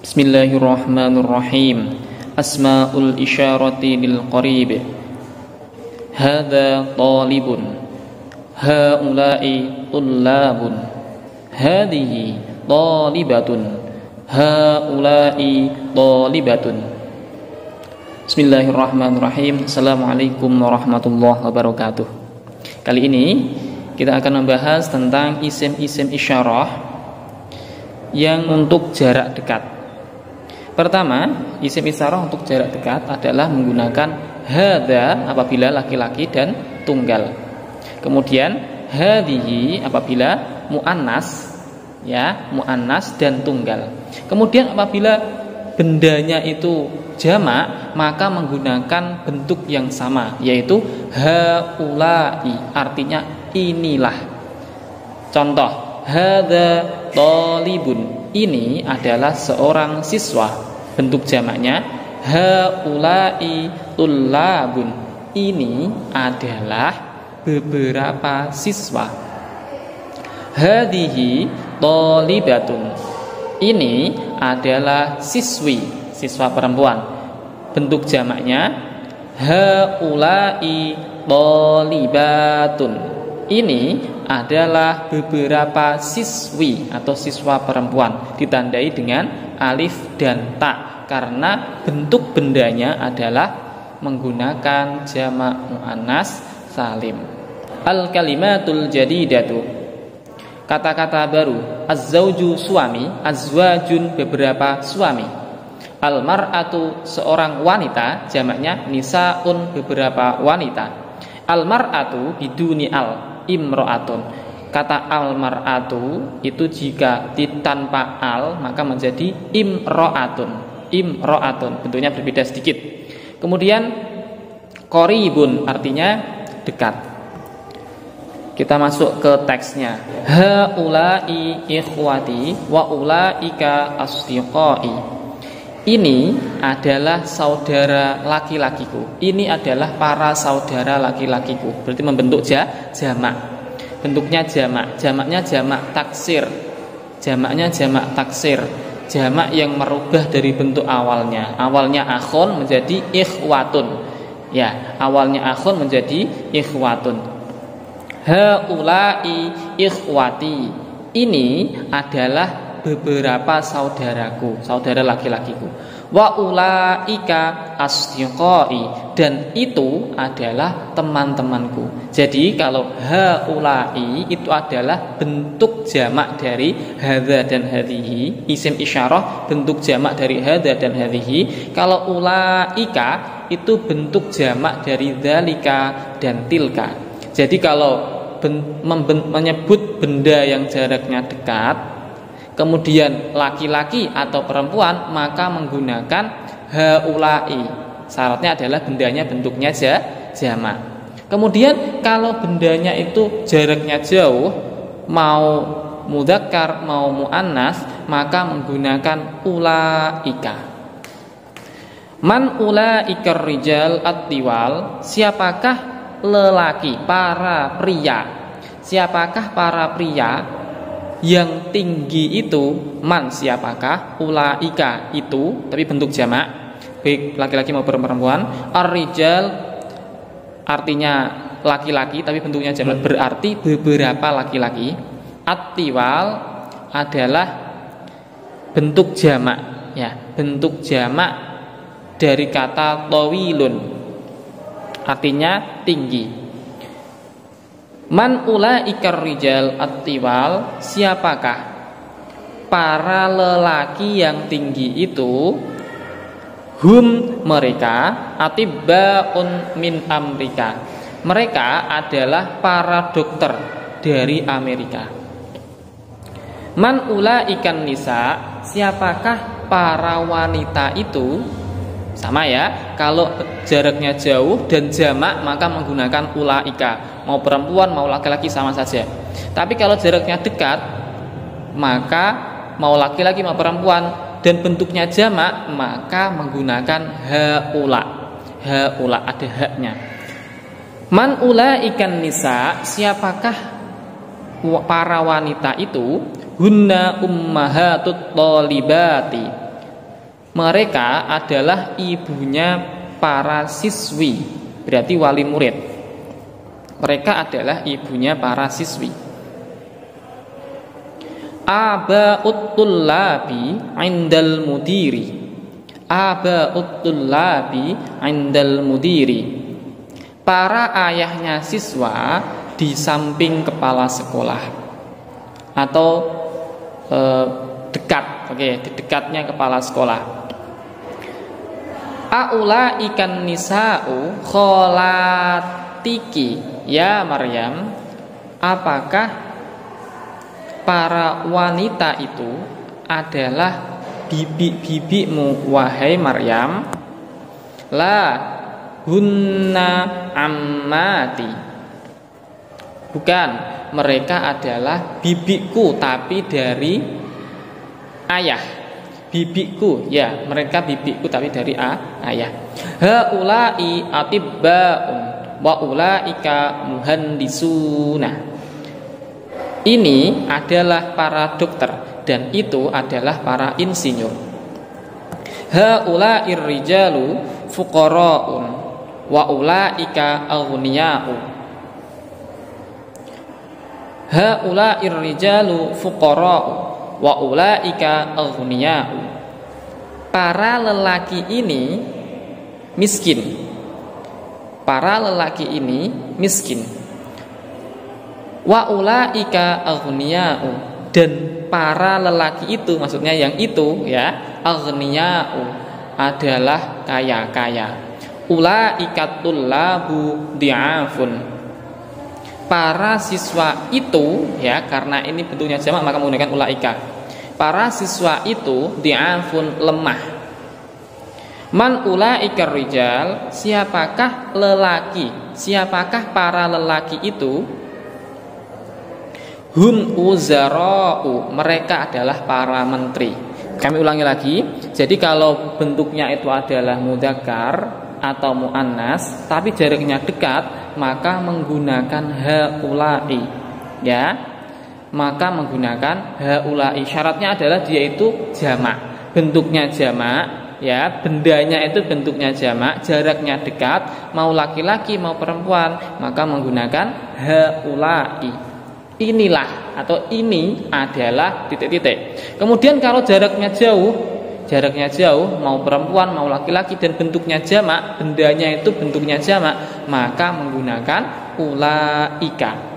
Bismillahirrahmanirrahim. Asmaul isyarati lil qarib. Hadza talibun. Haula'i tullabun. Hadhihi talibatun. Haula'i talibatun. Bismillahirrahmanirrahim. Assalamualaikum warahmatullahi wabarakatuh. Kali ini kita akan membahas tentang isim-isim isyarah yang untuk jarak dekat. Pertama, isim isyarah untuk jarak dekat adalah menggunakan hadza apabila laki-laki dan tunggal. Kemudian hadhihi apabila muannas, ya, muannas dan tunggal. Kemudian apabila bendanya itu jamak, maka menggunakan bentuk yang sama, yaitu haula'i, artinya inilah. Contoh, hadza talibun, ini adalah seorang siswa. Bentuk jamaknya haula'i tullabun, ini adalah beberapa siswa. Hadhihi talibatun, ini adalah siswi, siswa perempuan. Bentuk jamaknya haula'i talibatun, ini adalah beberapa siswi atau siswa perempuan, ditandai dengan alif dan ta karena bentuk bendanya adalah menggunakan jamak muannas salim. Al-kalimatul jadidatu, kata-kata baru. Az-zauju, suami. Az-zwajun, beberapa suami. Al-mar'atu, seorang wanita, jamaknya nisaun, beberapa wanita. Al-mar'atu biduni al, imro'atun. Kata al-mar'atu itu jika tanpa al maka menjadi imro'atun. Imro'atun, bentuknya berbeda sedikit. Kemudian qoribun, artinya dekat. Kita masuk ke teksnya. Haula'i ikhwati wa ulaika asdiqai. Ini adalah saudara laki-lakiku. Ini adalah para saudara laki-lakiku. Berarti membentuk jamak. Bentuknya jamak. Jamaknya jamak taksir. Jamaknya jamak taksir. Jamak yang merubah dari bentuk awalnya. Awalnya akhun menjadi ikhwatun. Ya, awalnya akhun menjadi ikhwatun. Haula'i ikhwati, ini adalah beberapa saudaraku, saudara laki-lakiku. Wa ulaika asdiqai, dan itu adalah teman-temanku. Jadi kalau haula'i itu adalah bentuk jamak dari hadza dan hadhihi, isim isyarah bentuk jamak dari hadza dan hadhihi. Kalau ulaika itu bentuk jamak dari dzalika dan tilka. Jadi kalau menyebut benda yang jaraknya dekat, kemudian laki-laki atau perempuan, maka menggunakan haula'i. Syaratnya adalah bendanya bentuknya jamak. Kemudian kalau bendanya itu jaraknya jauh, mau mudzakkar mau muannas, maka menggunakan ulaika. Man ulaikar rijal at-tiwal, siapakah lelaki, para pria. Siapakah para pria yang tinggi itu? Man, siapakah? Ulaika, itu, tapi bentuk jamak, baik laki-laki maupun perempuan. Ar-rijal artinya laki-laki tapi bentuknya jamak, berarti beberapa laki-laki. At-tiwal adalah bentuk jamak, ya, bentuk jamak dari kata tawilun, artinya tinggi. Man ulaikar rijal at-tiwal, siapakah para lelaki yang tinggi itu? Hum, mereka, atibbaun min Amerika, mereka adalah para dokter dari Amerika. Man ulaikan nisa, siapakah para wanita itu? Sama ya, kalau jaraknya jauh dan jamak maka menggunakan ulaika. Mau perempuan mau laki-laki sama saja. Tapi kalau jaraknya dekat maka mau laki-laki mau perempuan dan bentuknya jamak maka menggunakan haula. Haula ada haknya. Man ulaikan nisa, siapakah para wanita itu? Hunna ummahatut thalibati, Mereka adalah ibunya para siswi, berarti wali murid. Mereka adalah ibunya para siswi. Aba'ut tullabi 'indal mudiri. Aba'ut tullabi 'indal mudiri. Para ayahnya siswa di samping kepala sekolah atau dekat, di dekatnya kepala sekolah. Aula ikan nisa'u kholatiki ya Maryam, apakah para wanita itu adalah bibi-bibimu wahai Maryam? La hunna ammati, bukan, mereka adalah bibiku tapi dari ayah. Bibiku, ya, mereka bibiku tapi dari ayah. Haula'i atibba'un wa ulaika muhandisuna. Ini adalah para dokter dan itu adalah para insinyur. Haula'ir rijalu fuqara'un wa ulaika aghniya'u. Haula'ir rijalu fuqara'u wa ulaika aghniya'u. Para lelaki ini miskin. Para lelaki ini miskin. Wa ulaika aghniya'u, dan para lelaki itu, maksudnya yang itu ya, aghniya'u adalah kaya-kaya. Ulaika tullabu di'afun. Para siswa itu ya, karena ini bentuknya jamak maka menggunakan ulaika. Para siswa itu di'afun lemah. Man ulaikar rijal, siapakah lelaki? Siapakah para lelaki itu? Hum uzara'u, mereka adalah para menteri. Kami ulangi lagi. Jadi kalau bentuknya itu adalah mudzakkar atau muannas tapi jaraknya dekat, maka menggunakan haula'i ya. Maka menggunakan haula'i. Syaratnya adalah dia itu jamak. Bentuknya jamak ya, bendanya itu bentuknya jamak, jaraknya dekat, mau laki-laki mau perempuan, maka menggunakan haula'i. Inilah atau ini adalah titik-titik. Kemudian kalau jaraknya jauh mau perempuan mau laki-laki dan bentuknya jamak, bendanya itu bentuknya jamak, maka menggunakan ulaika.